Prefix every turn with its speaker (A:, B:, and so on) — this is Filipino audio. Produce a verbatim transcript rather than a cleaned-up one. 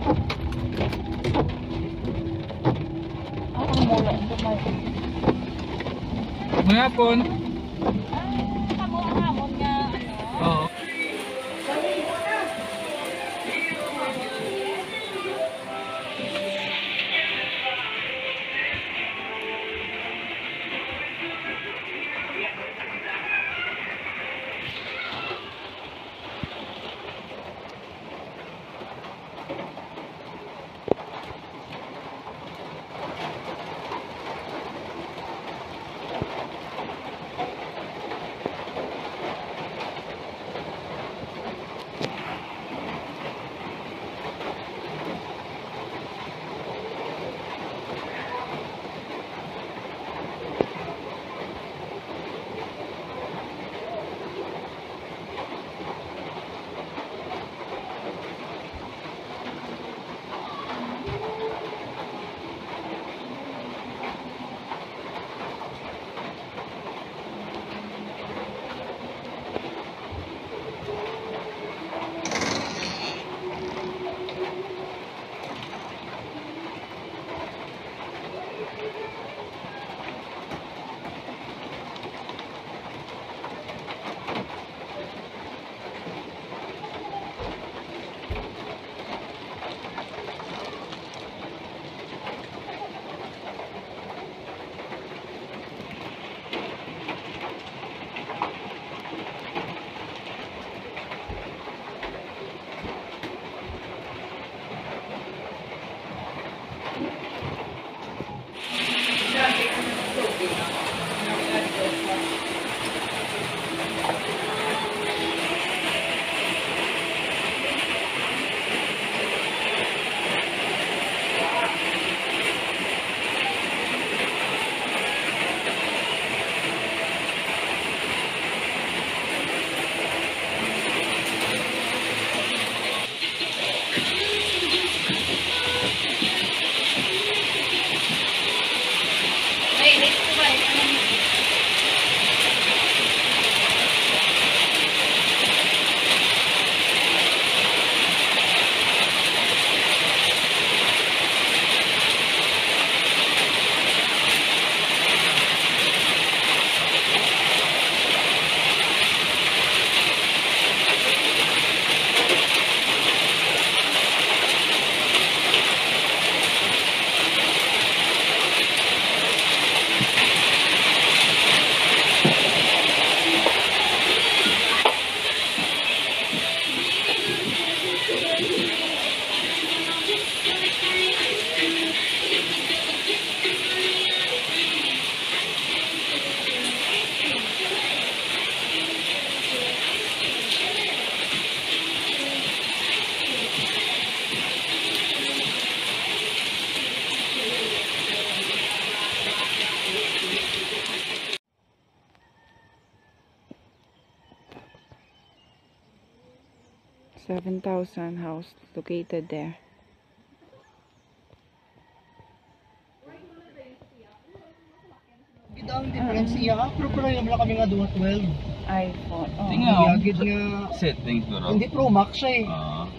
A: Ah, ang mula. Dumay.
B: Mayapon.
A: Ah, kamo ang hamon nga, ano?
B: Oo.
C: seven thousand house located there.
D: Kita ang difference iya, pero pero yung wala kami nga duwa twelve.
C: iPhone. Oh.
B: Tingnan.
D: Iyagid nga,
B: Settings ko raw.
D: hindi Pro Max siya eh.
B: Ah.